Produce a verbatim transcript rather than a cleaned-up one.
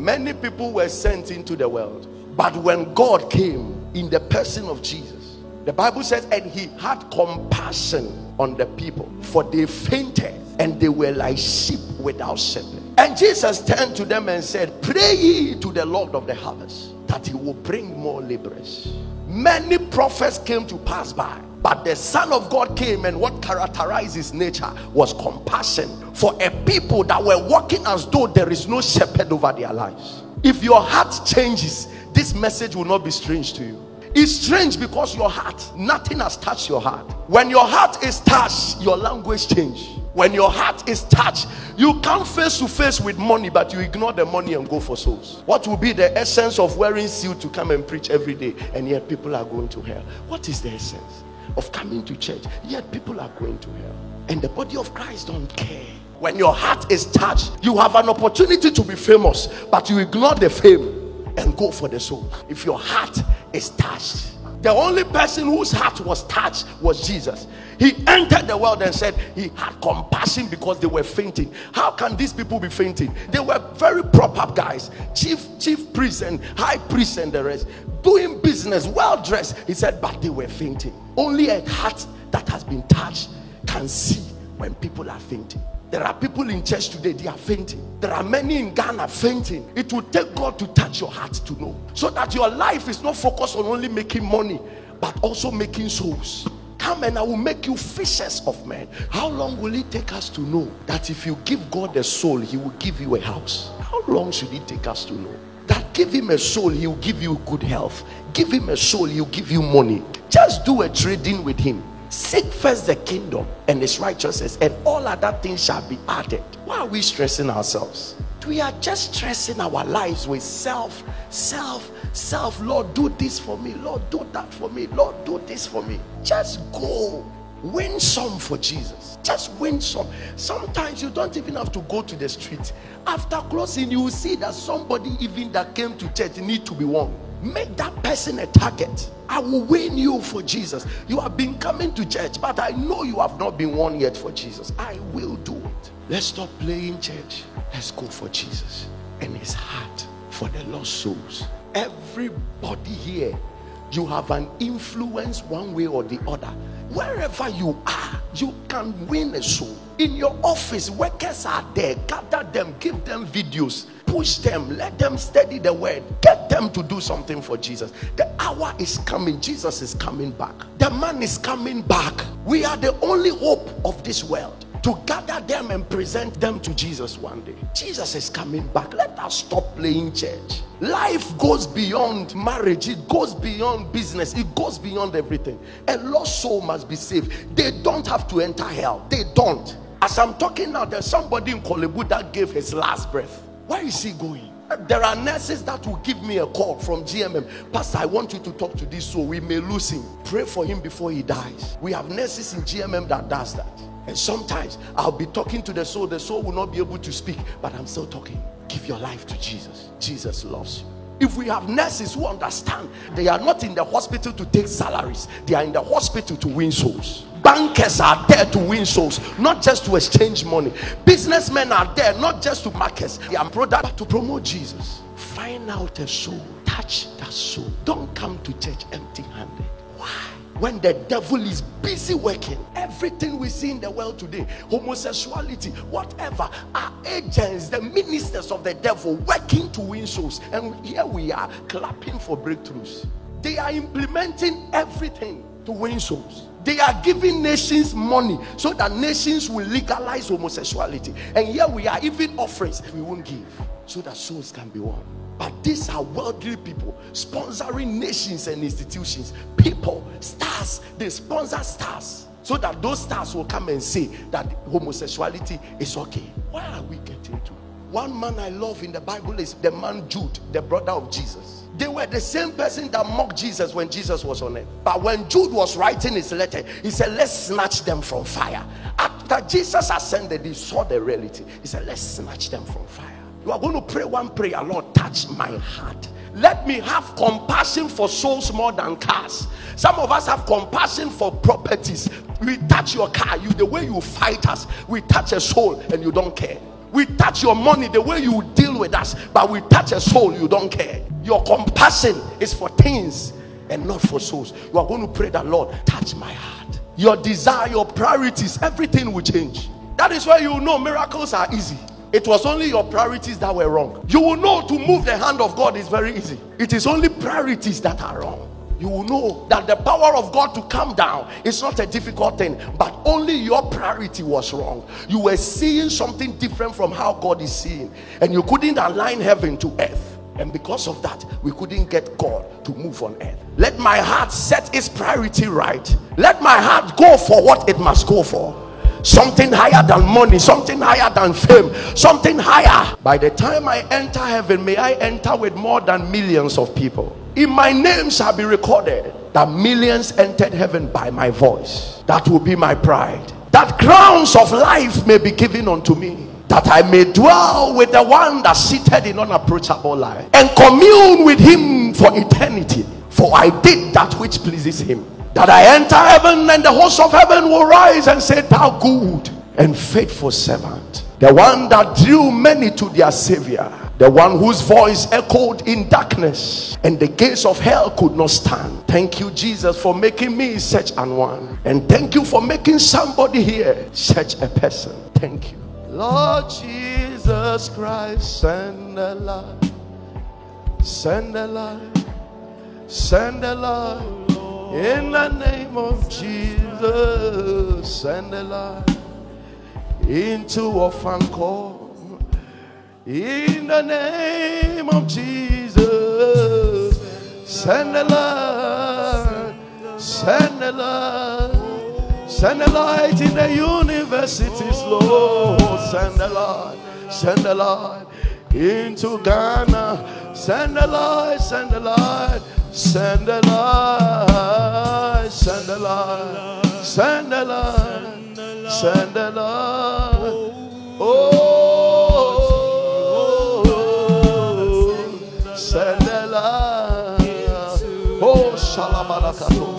Many people were sent into the world, but when God came in the person of Jesus, the Bible says, and he had compassion on the people, for they fainted and they were like sheep without shepherd. And Jesus turned to them and said, pray ye to the Lord of the harvest, that he will bring more laborers. Many prophets came to pass by, but the Son of God came, and what characterized his nature was compassion for a people that were walking as though there is no shepherd over their lives. If your heart changes, this message will not be strange to you. It's strange because your heart, nothing has touched your heart. When your heart is touched, your language changes. When your heart is touched, you come face to face with money, but you ignore the money and go for souls. What will be the essence of wearing suit to come and preach every day, and yet people are going to hell? What is the essence of coming to church, yet people are going to hell? And the body of Christ don't care. When your heart is touched, you have an opportunity to be famous, but you ignore the fame and go for the soul. If your heart is touched, the only person whose heart was touched was Jesus. He entered the world and said he had compassion because they were fainting. How can these people be fainting? They were very proper guys, chief chief priests and high priests and the rest, doing business, well dressed. He said, but they were fainting. Only a heart that has been touched can see when people are fainting. There are people in church today, they are fainting. There are many in Ghana fainting. It will take God to touch your heart to know, so that your life is not focused on only making money, but also making souls. Come and I will make you fishers of men. How long will it take us to know that if you give God a soul, he will give you a house? How long should it take us to know that give him a soul, he will give you good health? Give him a soul, he will give you money. Just do a trading with him. Seek first the kingdom and its righteousness, and all other things shall be added. Why are we stressing ourselves? We are just stressing our lives with self, self, self. Lord, do this for me. Lord, do that for me. Lord, do this for me. Just go. Win some for Jesus. Just win some. Sometimes you don't even have to go to the street. After closing, you will see that somebody even that came to church need to be won. Make that person a target. I will win you for Jesus. You have been coming to church, but I know you have not been won yet for Jesus. I will do it. Let's stop playing church. Let's go for Jesus and his heart for the lost souls. Everybody here, you have an influence one way or the other. Wherever you are, you can win a soul. In your office, workers are there. Gather them, give them videos, push them, let them study the word, get them to do something for Jesus. The hour is coming. Jesus is coming back. The man is coming back. We are the only hope of this world, to gather them and present them to Jesus one day. Jesus is coming back. Let us stop playing church. Life goes beyond marriage. It goes beyond business. It goes beyond everything. A lost soul must be saved. They don't have to enter hell. They don't. As I'm talking now, there's somebody in Kolebu that gave his last breath. Where is he going? There are nurses that will give me a call from G M M. Pastor, I want you to talk to this soul. We may lose him. Pray for him before he dies. We have nurses in G M M that does that. And sometimes I'll be talking to the soul. The soul will not be able to speak, but I'm still talking. Give your life to Jesus. Jesus loves you. If we have nurses who understand, they are not in the hospital to take salaries. They are in the hospital to win souls. Bankers are there to win souls, not just to exchange money. Businessmen are there not just to market their product, but to promote Jesus. Find out a soul. Touch that soul. Don't come to church empty-handed. Why? When the devil is busy working, everything we see in the world today, homosexuality, whatever, are agents, the ministers of the devil working to win souls. And here we are clapping for breakthroughs. They are implementing everything to win souls. They are giving nations money so that nations will legalize homosexuality. And here we are, even offerings we won't give so that souls can be won. But these are worldly people sponsoring nations and institutions. People, stars, they sponsor stars so that those stars will come and say that homosexuality is okay. Why are we getting to? One man I love in the Bible is the man Jude, the brother of Jesus. They were the same person that mocked Jesus when Jesus was on earth. But when Jude was writing his letter, he said, let's snatch them from fire. After Jesus ascended, he saw the reality. He said, let's snatch them from fire. You are going to pray one prayer. Lord, touch my heart. Let me have compassion for souls more than cars. Some of us have compassion for properties. We touch your car, you the way you fight us. We touch a soul and you don't care. We touch your money the way you deal with us, but we touch a soul, you don't care. Your compassion is for things and not for souls. You are going to pray that, Lord, touch my heart. Your desire, your priorities, everything will change. That is why you know miracles are easy. It was only your priorities that were wrong. You will know to move the hand of God is very easy. It is only priorities that are wrong. You will know that the power of God to come down is not a difficult thing, but only your priority was wrong. You were seeing something different from how God is seeing, and you couldn't align heaven to earth. And because of that, we couldn't get God to move on earth. Let my heart set its priority right. Let my heart go for what it must go for. Something higher than money, something higher than fame, something higher. By the time I enter heaven, may I enter with more than millions of people. In my name shall be recorded that millions entered heaven by my voice. That will be my pride. That crowns of life may be given unto me, that I may dwell with the one that seated in unapproachable light and commune with him for eternity. For I did that which pleases him. That I enter heaven, and the host of heaven will rise and say, thou good and faithful servant, the one that drew many to their savior, the one whose voice echoed in darkness and the gates of hell could not stand. Thank you, Jesus, for making me such an one, and thank you for making somebody here such a person. Thank you, Lord Jesus Christ. Send the light, send the light, send the light. In the name of Jesus, send the light into orphan home. In the name of Jesus, send the light, send the light, send the light in the universities, Lord. Send the light, send the light into Ghana. Send the light, send the light. Send the light, send the light, send the light, send the light. Oh, send the light. Oh, Shalabalakato.